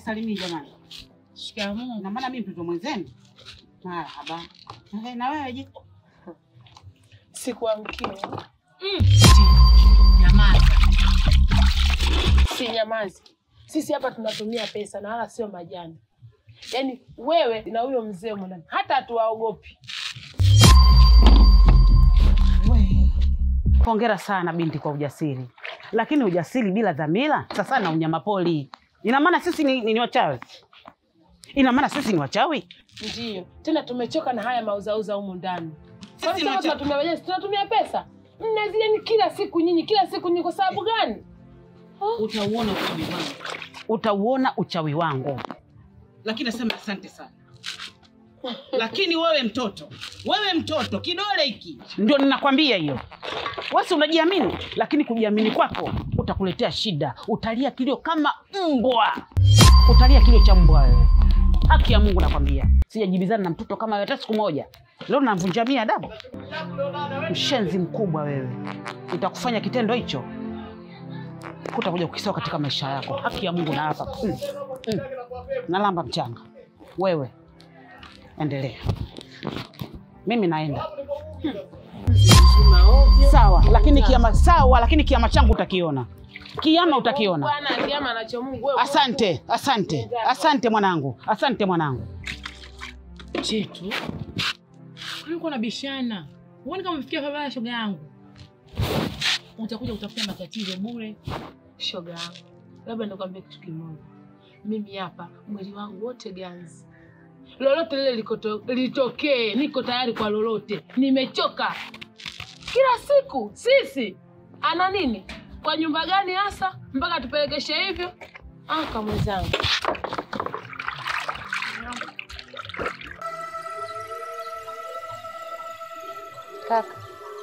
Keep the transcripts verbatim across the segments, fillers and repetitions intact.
mnisalimie jamani. Shikamoo. Na maana mimi mtoto mwenzenu. Marhaba. Eh, na wewe je? Sikuamkia. Mm. Nyamaza. Si nyamazi. Sisi hapa tunatumia pesa na wala sio majani. Yaani wewe na huyo mzee mwana hata hatuwaogopi. Wewe. Hongera sana binti kwa ujasiri. Lakini ujasiri bila dhamira sasa na unyama poli. Ina maana sisi ni, ni, ni wachawi? Ina maana sisi ni wachawi? Ndio. Tena tumechoka na haya mauzauza humu ndani. Sisi Sisi tunatumia majani, tunatumia pesa. Mnazile ni kila siku nyinyi, kila siku ni kwa sababu gani? Oh. Utauona uchawi wangu. Utauona uchawi wangu. Lakini nasema asante sana. Lakini wewe mtoto, wewe mtoto kidole hiki ndio ninakwambia hiyo. Wewe unajiamini, lakini kujiamini kwako utakuletea shida. Utalia kilio kama mbwa. Utalia kilio cha mbwa wewe. Haki ya Mungu nakwambia. Sijajibizana na mtoto kama wewe hata siku moja. Leo namvunjia mia adabu. Mshenzi mkubwa wewe. Nitakufanya kitendo hicho. Utakuja kukisawa katika maisha yako. Haki ya Mungu na hapa. Mm. Mm. Nalamba mchanga. Wewe endelea. Mimi naenda. Hmm. Sawa, lakini kiama sawa, lakini kiama changu utakiona. Kiama utakiona. Bwana kiama anacho Mungu wewe. Asante, asante. Asante mwanangu. Asante mwanangu. Chetu. Ulikuwa na bishana. Uone kama mfikia baba ya shoga yangu. Utakuja utafuta matatizo bure. Shoga yangu. Labda nikwambie kitu kimoja. Mimi hapa mwili wangu wote ganzi. Lolote lile litokee, niko tayari kwa lolote. Nimechoka. Kila siku sisi ana nini? Kwa nyumba gani hasa mpaka tupelekeshe hivyo? Ah, kama mwenzangu. Kaka.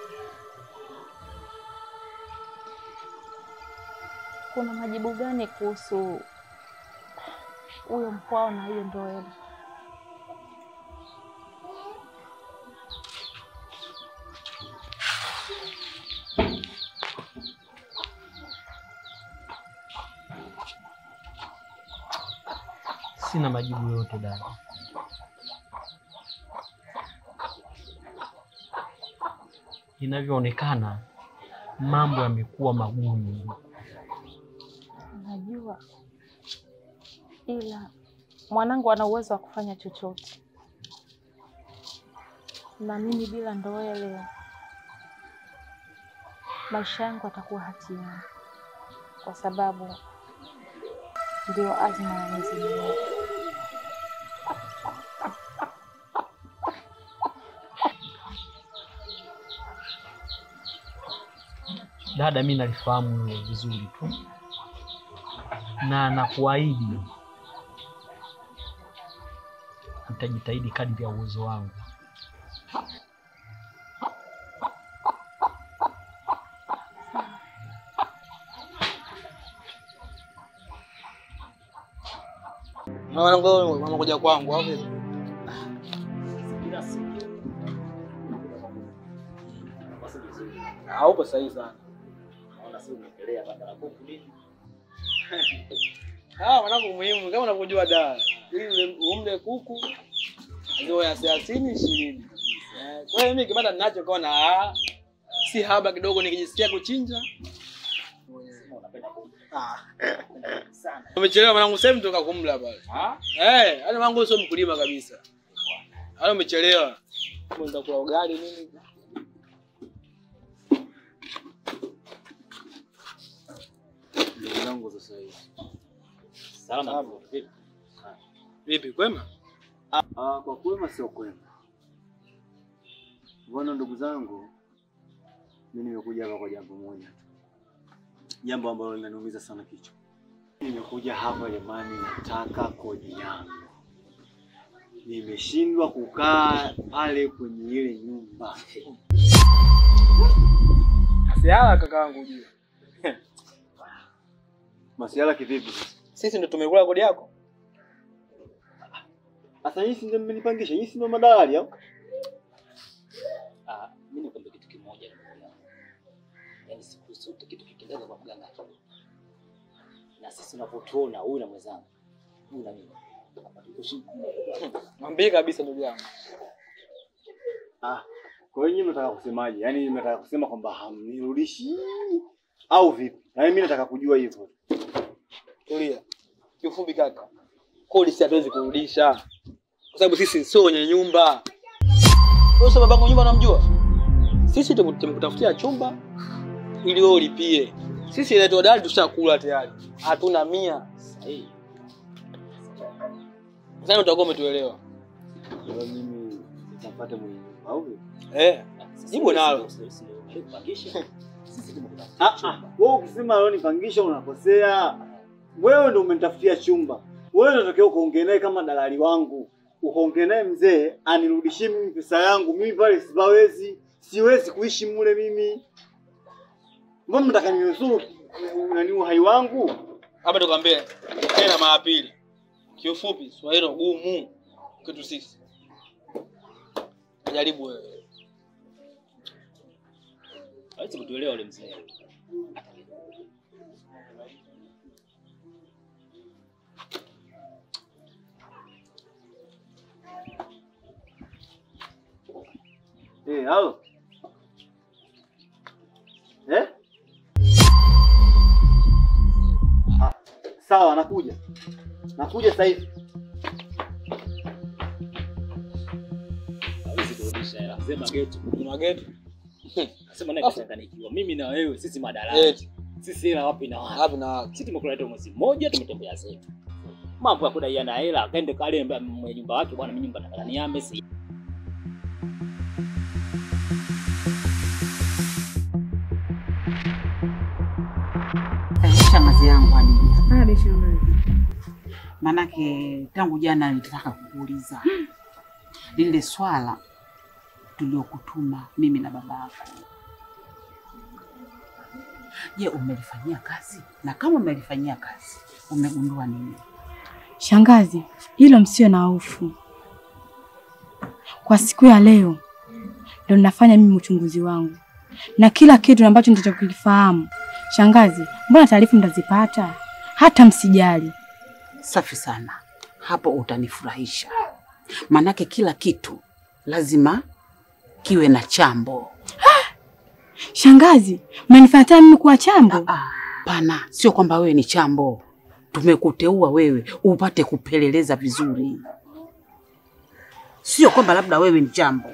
Kuna majibu gani kuhusu huyo mkwao na hiyo NDOELE? Sina majibu yote dada. Inavyoonekana mambo yamekuwa magumu. Najua. Ila mwanangu ana uwezo wa kufanya chochote. Na mimi bila NDOELE maisha yangu atakuwa hatiani. Kwa sababu ndio azma ya Mwenyezi Mungu. Dada, mimi nalifahamu hilo vizuri tu. Na nakuahidi nitajitahidi kadri ya uwezo wangu. Mama ngo mama kuja kwangu hapo. Kila siku. Haupo sahihi sana. Naona sio umekelea banda la kuku nini? Ah, mwanangu muhimu kama unavyojua da. Ili umle kuku ndio ya thelathini ishirini. Kwa hiyo mimi kibanda ninacho kaona ah si haba kidogo nikijisikia kuchinja. Ah. Sana. Umechelewa mwanangu sasa mtoka kumla pale. Ah? Eh, hata mwanangu sio mkulima kabisa. Hata umechelewa. Mbona kula ugali nini? Ndugu zangu sasa hivi. Salama vipi? Vipi kwema? Ah, kwa kwema sio kwema. Bwana ndugu zangu, mimi nimekuja hapa kwa jambo moja. Jambo ambalo linaniumiza sana kichwa. Nimekuja hapa jamani, nataka kodi yangu. Nimeshindwa kukaa pale kwenye ile nyumba. Asiala kakaangu ujue. Masiala kivipi? Sisi ndio tumekula kodi yako. Sasa hii ndio mmenipangisha, hii ndio madalali au? Ah, mimi nikwambia kitu kimoja ndugu yangu. Yaani siku zote kitu kikiendelea kwa mganga. Na sisi tunapotuona huyu na mwenzangu Mwambie kabisa ndugu yangu. Ah, kwa hiyo mnataka kusemaje? Yaani mnataka kusema kwamba hamnirudishi au vipi? Yaani mimi nataka kujua hivyo. Tulia. Kiufupi kaka. Kodi si hatuwezi kurudisha. Kwa sababu sisi sio wenye nyumba. Wewe sababu babangu nyumba unamjua? Sisi tumekutafutia chumba ili wewe ulipie. Sisi ile todali tushakula tayari. Hatuna mia. Sahihi. Sasa utakuwa umetuelewa. Kwa mimi nitapata mwenye nyumba au vipi? Eh, jibu nalo. Ah ah, wewe ukisema leo nipangisha unakosea. Wewe ndio umenitafutia chumba. Wewe ndio unataka ukaongee naye kama dalali wangu. Ukaongee naye mzee anirudishie mimi pesa yangu. Mimi pale sibawezi, siwezi kuishi mule mimi. Mbona mnataka niuzuru nani uhai wangu? Hapa tukwambie tena mara pili. Kiufupi Swahili gumu kwetu sisi. Jaribu wewe. Hawezi kutuelewa yule mzee. Eh, halo. Eh? Ah, sawa nakuja. Nakuja sasa hivi. Hawezi kurudisha hela. Sema getu. Kuna getu. Nasema naye kashanganikiwa. Mimi na wewe sisi madalali. Sisi hela wapi na wapi? Wapi na wapi? Sisi tumekuleta mwezi mmoja tumetembea zetu. Mambo ya kudaiana hela, kaende kale mwenye nyumba wake bwana mimi nyumba nataka niame si. Shangazi yangu Hadija. Ah, be shangazi. Manake tangu jana nilitaka kukuuliza. Lile swala tuliokutuma mimi na baba yako. Je, umelifanyia kazi? Na kama umelifanyia kazi, umegundua nini? Shangazi, hilo msio na hofu. Kwa siku ya leo ndio ninafanya mimi uchunguzi wangu. Na kila kitu ambacho nitachokifahamu. Shangazi, mbona taarifa mtazipata? Hata msijali. Safi sana. Hapo utanifurahisha. Manake kila kitu lazima kiwe na chambo. Shangazi, mmenifanya mimi kuwa chambo? Ah, pana, sio kwamba wewe ni chambo. Tumekuteua wewe upate kupeleleza vizuri. Sio kwamba labda wewe ni chambo.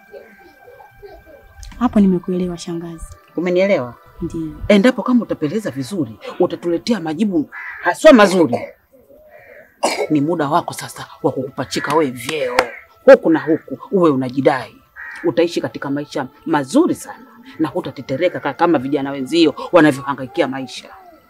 Hapo nimekuelewa shangazi. Umenielewa? Ndiyo. Endapo kama utapeleza vizuri, utatuletea majibu haswa mazuri. Ni muda wako sasa wa kukupachika wewe vyeo. Huku na huku uwe unajidai. Utaishi katika maisha mazuri sana na hutatetereka kama vijana wenzio wanavyohangaikia maisha.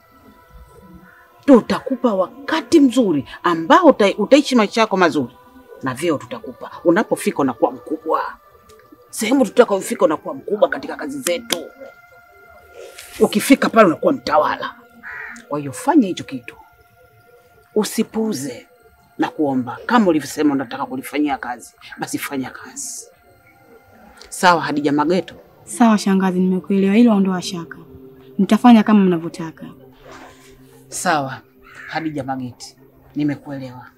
Tutakupa wakati mzuri ambao uta, utaishi maisha yako mazuri. Na vyeo tutakupa. Unapofika unakuwa mkubwa. Sehemu tutakayofika unakuwa mkubwa katika kazi zetu. Ukifika pale unakuwa mtawala. Kwa hiyo fanya hicho kitu. Usipuuze na kuomba. Kama ulivyosema unataka kulifanyia kazi, basi fanya kazi. Sawa Hadija Mageto? Sawa shangazi, nimekuelewa, hilo ondoa shaka. Nitafanya kama mnavyotaka. Sawa Hadija Mageti, nimekuelewa.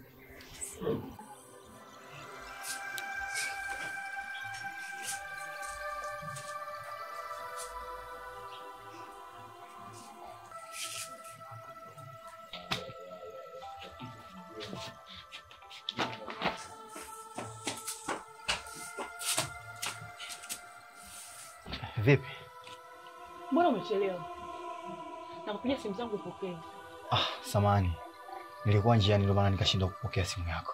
Vipi? Mbona umechelewa? Nakupigia simu zangu upokee. Ah, samahani. Nilikuwa njiani ndio maana nikashindwa kupokea simu yako.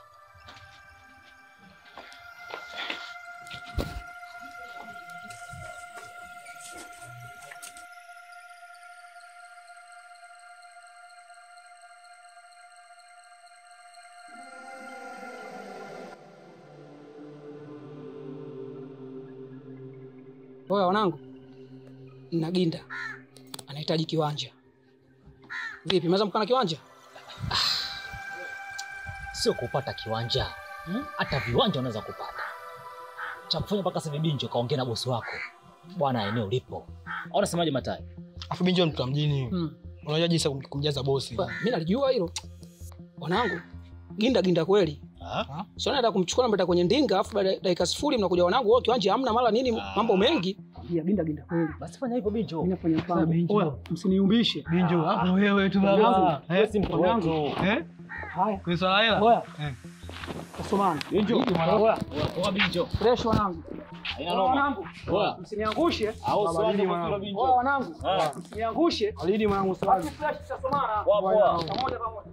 Oya wanangu, nina Ginda anahitaji kiwanja. Vipi, mnaweza mkana kiwanja? Ah, sio kupata kiwanja. Hmm? Hata viwanja unaweza kupata. Cha kufanya mpaka sasa Binjo kaongea na bosi wako. Bwana eneo lipo. Unasemaje Matai? Afu Binjo mtu wa mjini. Hmm. Unajua jinsi kumjaza bosi. Mimi nalijua hilo. Wanangu, ginda ginda kweli. Ah? Sio naenda kumchukua mbeta kwenye ndinga afu baada dakika sifuri mnakuja wanangu wao kiwanja hamna mara nini mambo mengi. Ya ginda ginda kweli. Basi fanya hivyo Binjo. Mimi nafanya mpango. Oya, msiniumbishe. Binjo, hapo wewe tu baba. Eh, si mkono wangu. Eh? Haya. Kwa swala hela. Oya. Eh. Kasomana. Binjo. Oya. Oya Binjo. Fresh wanangu. Haina noma. Wanangu. Oya. Msiniangushe. Au swali kwa Binjo. Oya wanangu. Msiniangushe. Alidi mwanangu swali. Fresh kasomana. Poa poa. Pamoja pamoja.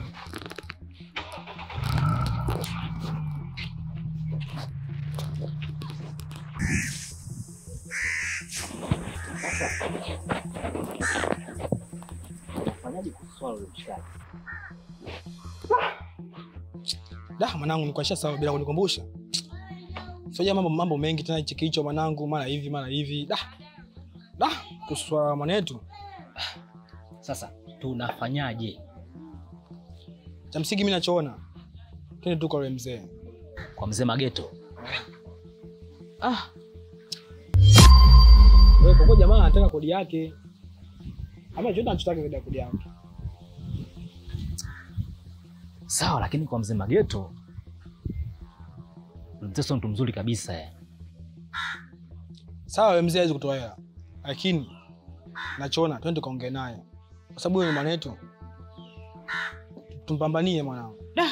Fanyaje kuswala ule mshikaji? Da mwanangu nikuashia sawa bila kunikumbusha. Sio mambo mambo mengi tena hichi kicho mwanangu mara hivi mara hivi. Da. Da kuswa mwanetu. Sasa tunafanyaje? Cha msingi mimi nachoona. Twende tu kwa yule mzee. Kwa mzee Mageto. Ah. Wewe kwa jamaa anataka kodi yake. Ama chochote anachotaka zaidi ya kodi yake. Sawa, lakini kwa mzee Mageto mzee sio mtu mzuri kabisa eh. Sawa wewe mzee hawezi kutoa hela. Lakini nachoona twende kaongee naye. Kwa sababu yeye ni mwanetu. Tumpambanie mwanangu. Da.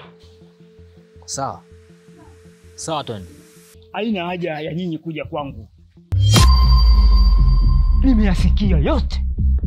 Sawa. Sawa twende. Haina haja ya nyinyi kuja kwangu. Nimeyasikia yote.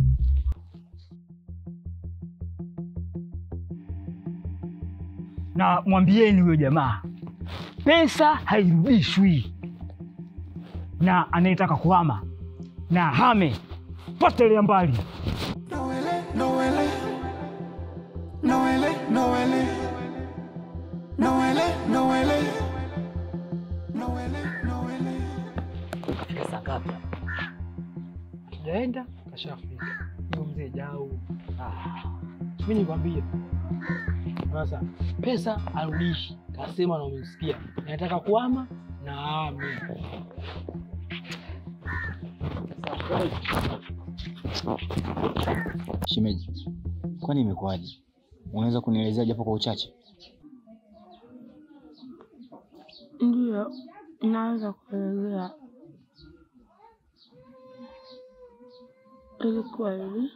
Na mwambieni huyo jamaa, pesa hairudishwi. Na anayetaka kuhama na hame potelea mbali. Noele, Noele, Noele, Noele, Noele, Noele, Noele, Noele. Kafika saa ngapi? Jaenda kashafika. Ndio mzee jao. Ah. Mimi nikwambie. Sasa pesa arudishi. Kasema na umesikia. Nataka kuhama na hame. Shemeji, kwani imekuwaje? Unaweza kunielezea japo kwa uchache? Ndio, naweza kuelezea. Ilikuwa hivi.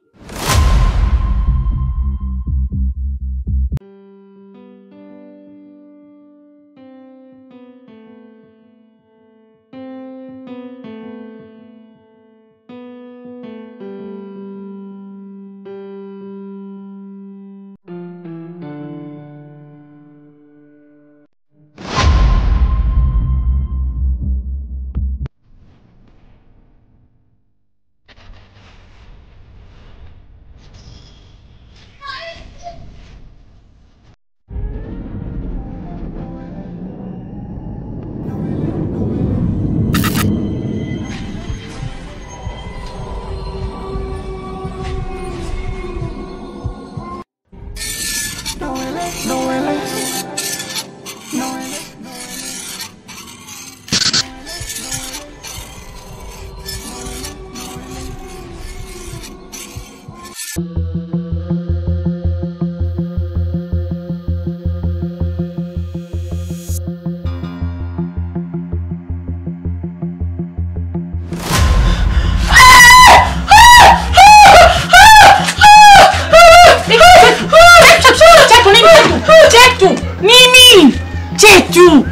Nini? Chetu.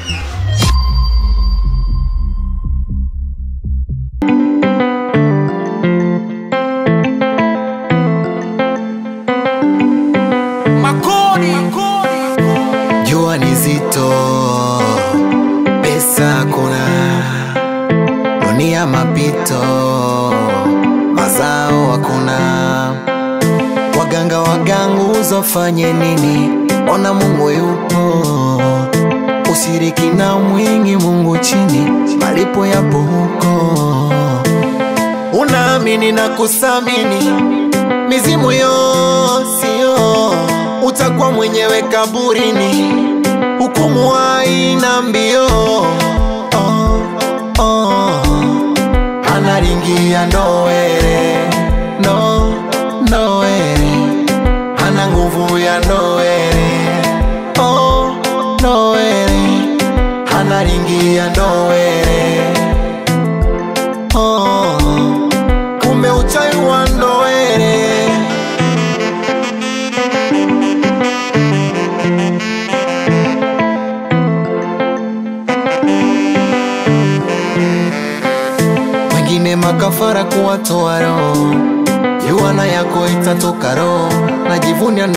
Makoni, jua ni zito, pesa kuna, dunia mapito, mazao hakuna. Waganga wagangu uzofanye nini? Ona Mungu yupo, ushiriki mwingi Mungu chini, malipo yapo huko. Unaamini na kusamini, mizimu yosio, utakuwa mwenyewe kaburini, hukumu haina mbio. Oh, oh. Anaringia ndoele, no, ndoele, ana nguvu ya ndoele. Ndoele analingia ndoele. Oh, kumbe uchawi wa ndoele. Wengine makafara kuwatoa roho, yuana yako itatoka roho. Najivunia